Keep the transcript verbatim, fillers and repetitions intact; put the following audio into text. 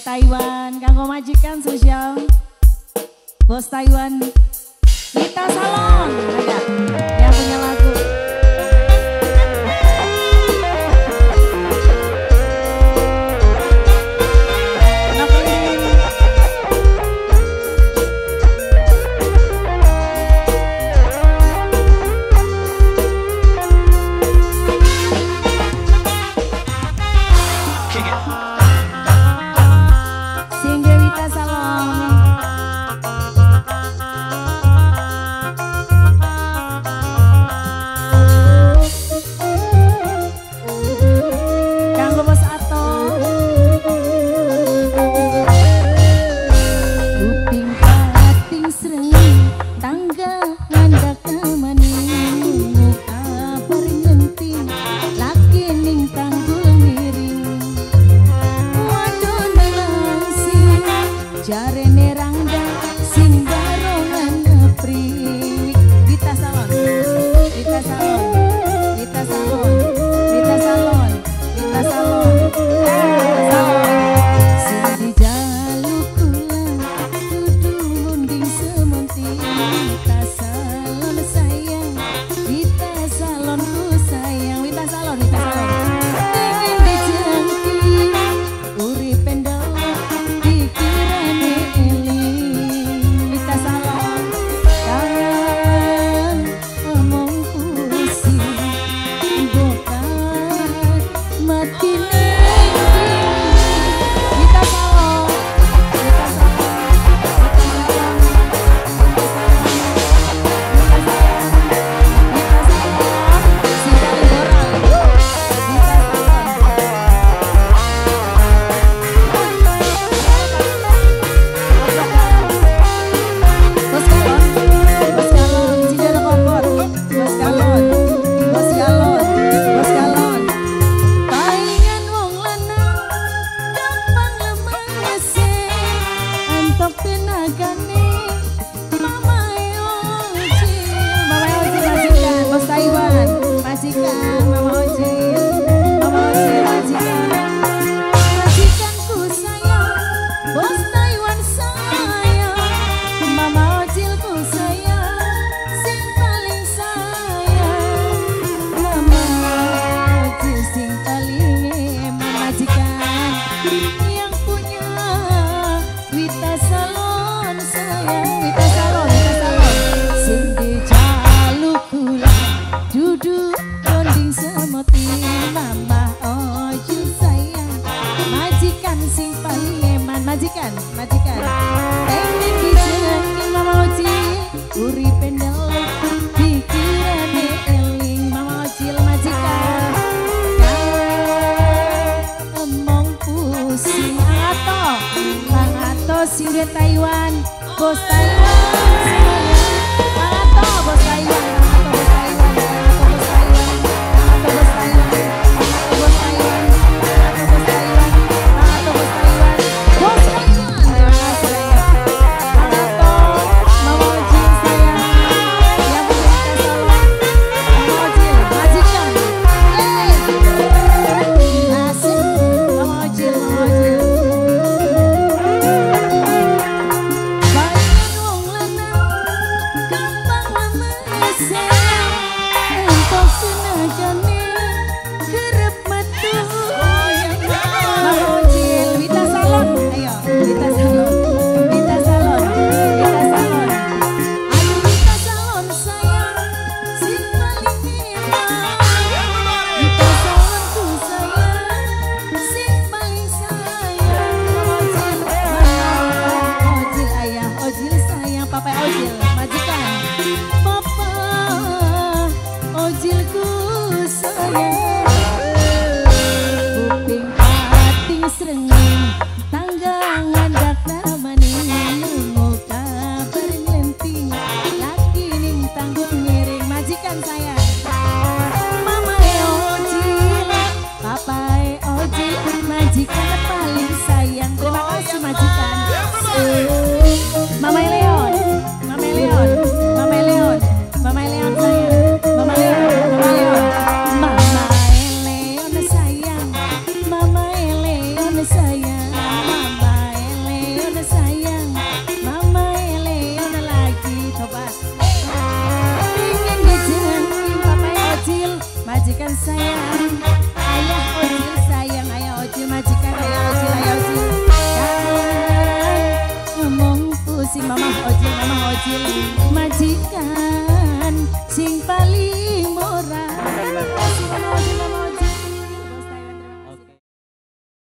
Taiwan, kanggo majikan sosial Bos Taiwan Kita Salon ada yang punya lagu. Majikan, majikan. Pengen dijenengi Mama Oji, uri pendel, pikirane eling Mama Oji majikan. Kau emong pusing ato, Bang Ato singgih Taiwan, Bos Taiwan semuanya. Bang Ato, Bos Taiwan, Bang Ato, Bos Taiwan, Bang Ato, Bos Taiwan, Bang Ato, Bos Taiwan, Bang Ato, Bos Taiwan, Bang Ato, Bos Taiwan, Bang Ato, Bos Taiwan. Bos sayang, Mama Eleon sayang, Mama ya Ojil. Jangan ngomong pusing mama Ojil, mama Ojil majikan.